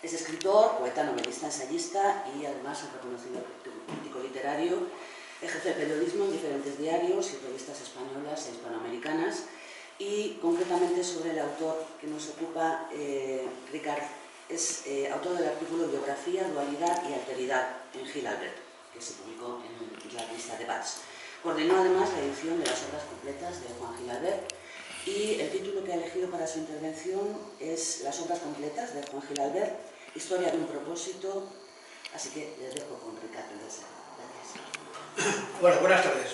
Es escritor, poeta, novelista, ensayista y además un reconocido crítico literario. Ejerce el periodismo en diferentes diarios y revistas españolas e hispanoamericanas, y concretamente sobre el autor que nos ocupa, Ricard, es autor del artículo Biografía, Dualidad y Alteridad en Gil Albert, que se publicó en la revista Debats. Coordinó además la edición de las obras completas de Juan Gil Albert, y el título que ha elegido para su intervención es Las obras completas de Juan Gil Albert, Historia de un propósito. Así que les dejo con Ricard. Gracias. Bueno, buenas tardes.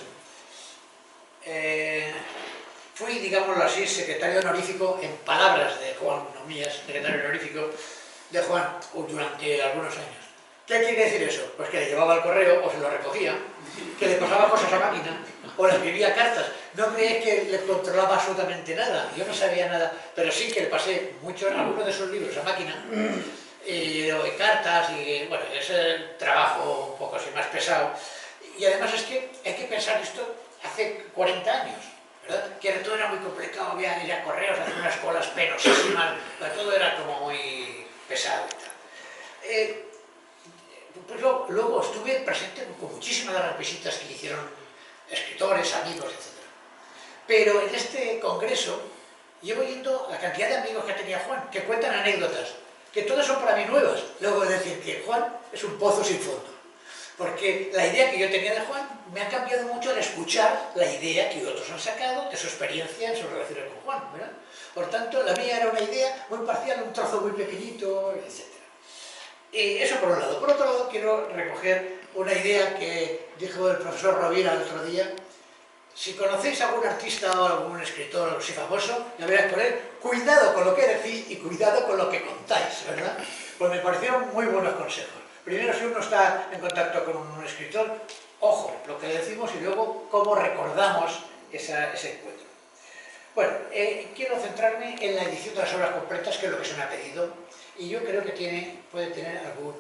Fui, digámoslo así, secretario honorífico, en palabras de Juan, no mías, secretario honorífico de Juan durante algunos años. ¿Qué quiere decir eso? Pues que le llevaba el correo o se lo recogía, que le pasaba cosas a máquina o le escribía cartas. No creéis que le controlaba absolutamente nada, yo no sabía nada, pero sí que le pasé algunos de sus libros a máquina, cartas, y bueno, es el trabajo un poco así más pesado. Y además es que hay que pensar esto hace 40 años, ¿verdad? Que todo era muy complicado, había ya correos, hacer unas colas penosísimas, todo era como muy pesado y tal. Pues luego estuve presente con muchísimas de las visitas que hicieron escritores, amigos, etc. Pero en este congreso llevo yendo la cantidad de amigos que tenía Juan, que cuentan anécdotas, que todas son para mí nuevas. Luego decir que Juan es un pozo sin fondo. Porque la idea que yo tenía de Juan me ha cambiado mucho al escuchar la idea que otros han sacado de su experiencia en sus relaciones con Juan, ¿verdad? Por tanto, la mía era una idea muy parcial, un trozo muy pequeñito, etc. Eso por un lado. Por otro lado, quiero recoger una idea que dijo el profesor Rovira el otro día. Si conocéis a algún artista o algún escritor así famoso, ya veréis por él, cuidado con lo que decís y cuidado con lo que contáis, ¿verdad? Pues me parecieron muy buenos consejos. Primero, si uno está en contacto con un escritor, ojo, lo que le decimos, y luego cómo recordamos ese encuentro. Bueno, quiero centrarme en la edición de las obras completas, que es lo que se me ha pedido, y yo creo que puede tener algún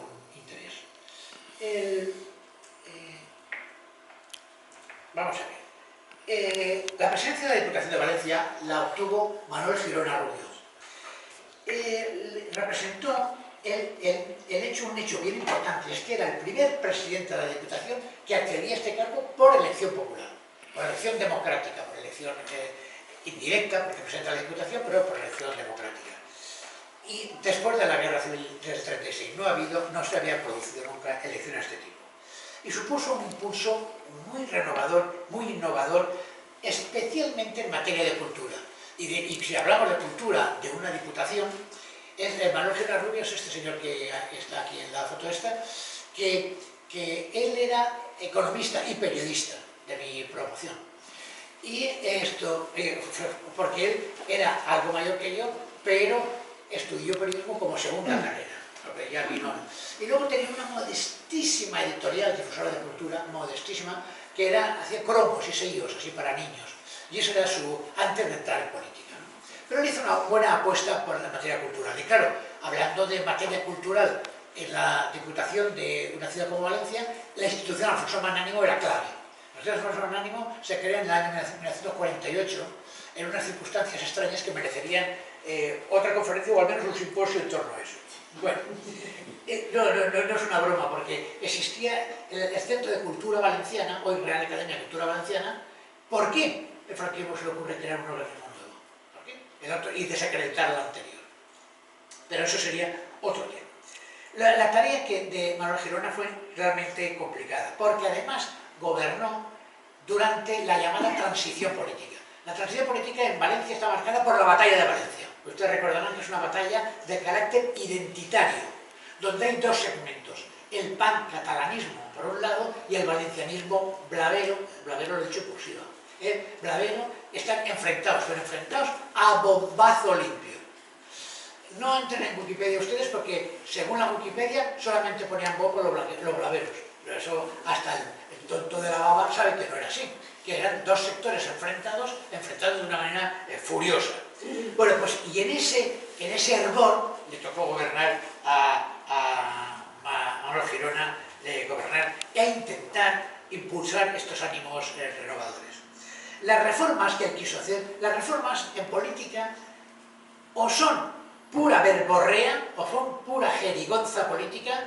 interés. Vamos a ver. La presidencia de la Diputación de Valencia la obtuvo Manuel Girona Rubio. Representó un hecho bien importante, es que era el primer presidente de la Diputación que accedía a este cargo por elección popular, por elección democrática, por elección indirecta, porque presenta la Diputación, pero por elección democrática. Y después de la Guerra Civil del 36 no se había producido nunca elecciones de este tipo. Y supuso un impulso muy renovador, muy innovador, especialmente en materia de cultura. Y si hablamos de cultura de una diputación, Manuel Girona Rubio es este señor que está aquí en la foto esta, que él era economista y periodista de mi promoción. Y esto, porque él era algo mayor que yo, pero estudió periodismo como segunda carrera. Ya vino. Y luego tenía una modestísima editorial, difusora de cultura, modestísima, que hacía cromos y sellos así para niños. Y eso era antes de entrar en política, ¿no? Pero él hizo una buena apuesta por la materia cultural. Y claro, hablando de materia cultural en la Diputación de una ciudad como Valencia, la institución Alfonso Magnánimo era clave. La institución Alfonso Magnánimo se creó en el año 1948 en unas circunstancias extrañas que merecerían otra conferencia o al menos un simposio en torno a eso. Bueno, no es una broma, porque existía el Centro de Cultura Valenciana, hoy Real Academia de Cultura Valenciana. ¿Por qué el franquismo se le ocurre crear un organismo nuevo? ¿Por qué? Y desacreditar la anterior. Pero eso sería otro tema. La tarea de Manuel Girona fue realmente complicada, porque además gobernó durante la llamada transición política. La transición política en Valencia está marcada por la batalla de Valencia. Ustedes recordarán que es una batalla de carácter identitario, donde hay dos segmentos: el pancatalanismo por un lado y el valencianismo blavero lo he dicho cursiva. Blavero están enfrentados, pero enfrentados a bombazo limpio. No entren en Wikipedia ustedes, porque según la Wikipedia solamente ponían bombo los blaveros, pero eso hasta el tonto de la baba sabe que no era así, que eran dos sectores enfrentados de una manera furiosa. Bueno, pues y en ese hervor le tocó gobernar a Manuel Girona, gobernar e intentar impulsar estos ánimos renovadores. Las reformas que él quiso hacer, las reformas en política, o son pura verborrea o son pura jerigonza política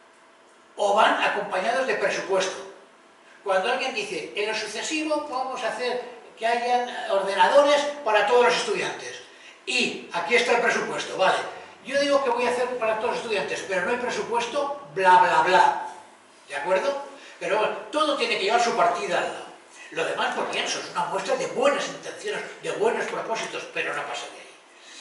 o van acompañados de presupuesto. Cuando alguien dice, en lo sucesivo vamos a hacer que hayan ordenadores para todos los estudiantes, y aquí está el presupuesto, vale, yo digo que voy a hacer para todos los estudiantes, pero no hay presupuesto, bla, bla, bla, ¿de acuerdo? Pero bueno, todo tiene que llevar su partida al lado. Lo demás, por bien, eso es una muestra de buenas intenciones, de buenos propósitos, pero no pasa de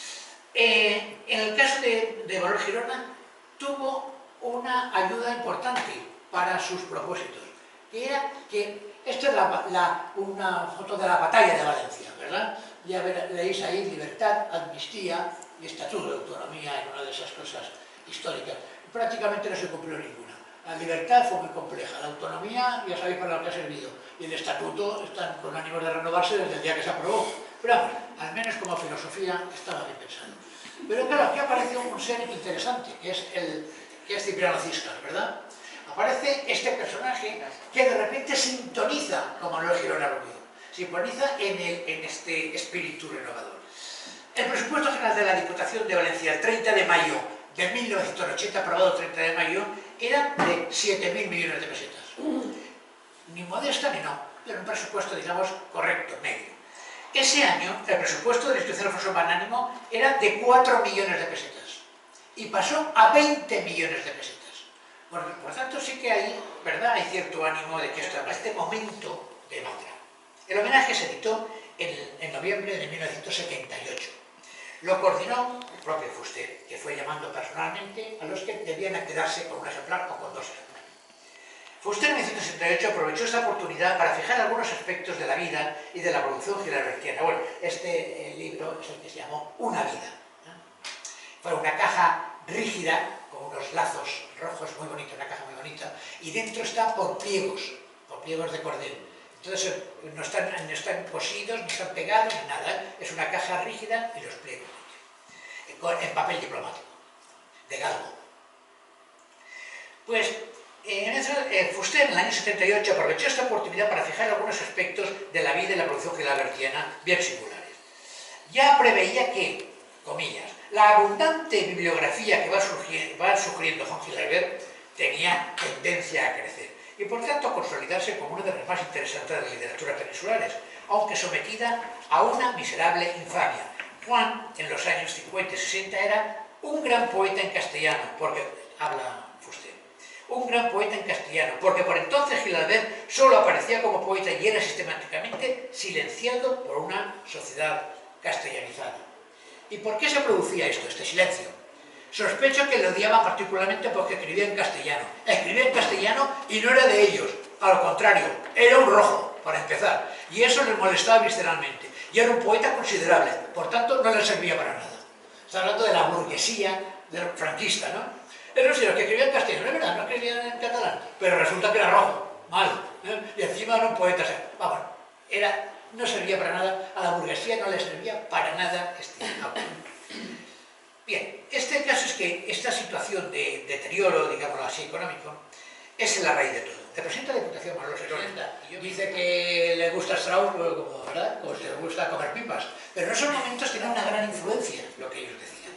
ahí. En el caso de Manuel Girona, tuvo una ayuda importante para sus propósitos, que era que, esta es una foto de la batalla de Valencia, ¿verdad? Ya veréis ahí libertad, amnistía y estatuto de autonomía en una de esas cosas históricas. Prácticamente no se cumplió ninguna. La libertad fue muy compleja, la autonomía ya sabéis para lo que ha servido, y el estatuto están con ánimos de renovarse desde el día que se aprobó. Pero vamos, al menos como filosofía estaba bien pensado. Pero claro, aquí aparece un ser interesante, que es Cipriano Ciscar, ¿verdad? Aparece este personaje que de repente sintoniza con Manuel Girona Rubido, sintoniza en este espíritu renovador. El presupuesto general de la Diputación de Valencia, el 30 de mayo de 1980, aprobado el 30 de mayo, era de 7.000 millones de pesetas. Ni modesta ni no, pero un presupuesto, digamos, correcto, medio. Ese año, el presupuesto de la institución Alfonso Magnánimo era de 4 millones de pesetas y pasó a 20 millones de pesetas. Por tanto, sí que hay, ¿verdad?, hay cierto ánimo de que este momento de otra. El homenaje se editó en noviembre de 1978. Lo coordinó el propio Fuster, que fue llamando personalmente a los que debían quedarse con un ejemplar o con dos ejemplares. Fuster en 1978 aprovechó esta oportunidad para fijar algunos aspectos de la vida y de la producción gilalbertiana. Bueno, este libro es el que se llamó Una vida. Fue una caja rígida, con unos lazos rojos muy bonitos, una caja muy bonita, y dentro está por pliegos de cordel. Entonces no están cosidos, ni están pegados, ni nada. Es una caja rígida y los pliegos en papel diplomático, de galgo. Pues Fuster en el año 78 aprovechó esta oportunidad para fijar algunos aspectos de la vida y la producción gilalbertiana bien singulares. Ya preveía que, comillas, la abundante bibliografía que va sugiriendo Juan Gilabert tenía tendencia a crecer y por tanto a consolidarse como una de las más interesantes de las literaturas peninsulares, aunque sometida a una miserable infamia. Juan, en los años 50 y 60, era un gran poeta en castellano, porque habla Fuster, un gran poeta en castellano, porque por entonces Gilabert solo aparecía como poeta y era sistemáticamente silenciado por una sociedad castellanizada. ¿Y por qué se producía esto, este silencio? Sospecho que lo odiaba particularmente porque escribía en castellano. Escribía en castellano y no era de ellos, a lo contrario, era un rojo, para empezar, y eso les molestaba visceralmente. Y era un poeta considerable, por tanto no le servía para nada. Está hablando de la burguesía franquista, ¿no? Pero sí, los que escribían en castellano, es verdad, no escribían en catalán, pero resulta que era rojo, mal, ¿eh? Y encima era un poeta, o sea, vamos, no servía para nada, a la burguesía no le servía para nada este autor. Bien, este caso es que esta situación de deterioro, digámoslo así, económico, es la raíz de todo. El presidente de la Diputación, Manuel Girona, dice que le gusta Strauss, como, ¿verdad?, como si le gusta comer pipas, pero en esos momentos tenía una gran influencia lo que ellos decían.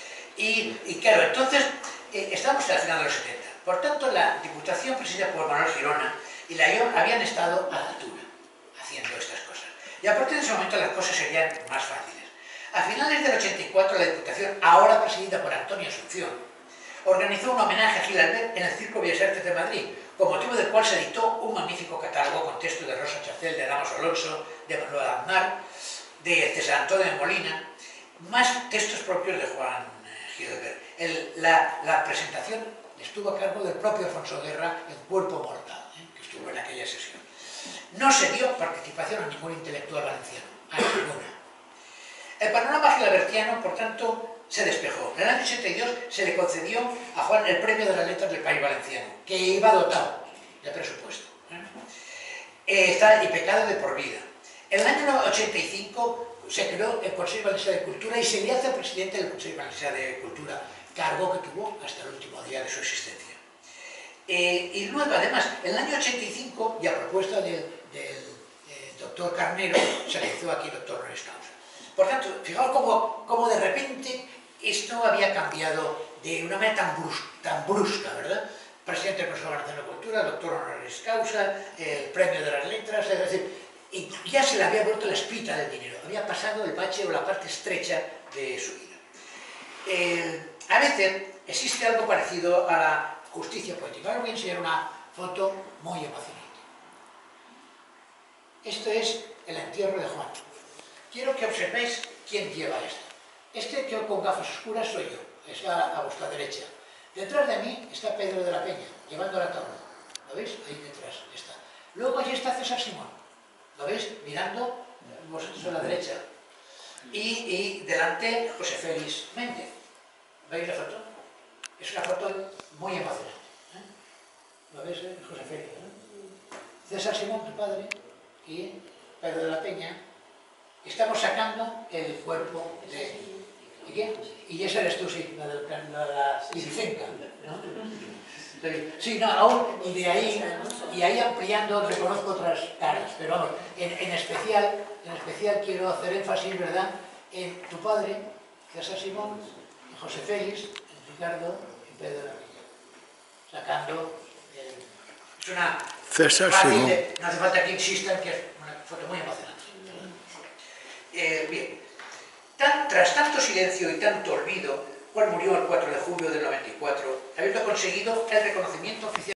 Y claro, entonces, estamos en el final de los 70. Por tanto, la Diputación presidida por Manuel Girona y la IOM habían estado a la altura haciendo estas cosas. Y a partir de ese momento las cosas serían más fáciles. A finales del 84, la Diputación, ahora presidida por Antonio Asunción, organizó un homenaje a Gilabert en el Circo Bellas Artes de Madrid, con motivo del cual se editó un magnífico catálogo con textos de Rosa Chacel, de Ramos Alonso, de Manuel Aznar, de César Antonio de Molina, más textos propios de Juan Gilabert. La presentación estuvo a cargo del propio Alfonso Guerra en Cuerpo Mortal, que estuvo en aquella sesión. No se dio participación a ningún intelectual valenciano, a ninguna. El panorama gilabertiano, por tanto, se despejó. En el año 82 se le concedió a Juan el premio de las letras del País Valenciano, que iba dotado de presupuesto. Está hipotecado de por vida. En el año 85 se creó el Consejo Valenciano de Cultura y se le hace presidente del Consejo Valenciano de Cultura, cargo que tuvo hasta el último día de su existencia. Y luego, además, en el año 85, y a propuesta del doctor Carnero, se le hizo aquí el doctor Lorenz Causa. Por tanto, fijaos cómo de repente esto había cambiado de una manera tan brusca, ¿verdad? Presidente del Consejo Nacional de Cultura, doctor honoris causa, el premio de las letras, es decir, y ya se le había vuelto la espita del dinero, había pasado el bache o la parte estrecha de su vida. A veces existe algo parecido a la justicia poética. Ahora voy a enseñar una foto muy emocionante. Esto es el entierro de Juan. Quiero que observéis quién lleva esto. Este que con gafas oscuras soy yo, está a vuestra derecha. Detrás de mí está Pedro de la Peña, llevando la tabla. ¿Lo veis? Ahí detrás está. Luego allí está César Simón. ¿Lo veis? Mirando vosotros a la derecha. Y delante José Félix Méndez. ¿Veis la foto? Es una foto muy emocionante. ¿Lo veis? José Félix. César Simón, tu padre, y Pedro de la Peña. Estamos sacando el cuerpo de... ¿Y qué? Y esa eres tú, sí, la Iricenca, ¿no? Sí, no, aún, y ahí ampliando reconozco otras caras, pero vamos, en especial quiero hacer énfasis, ¿verdad?, en tu padre, César Simón, en José Félix, en Ricardo, en Pedro de la Peña, sacando es una... César fácil Simón. no hace falta que insistan que es una foto muy emocionante. Bien. Tras tanto silencio y tanto olvido, Juan murió el 4 de julio del 94, habiendo conseguido el reconocimiento oficial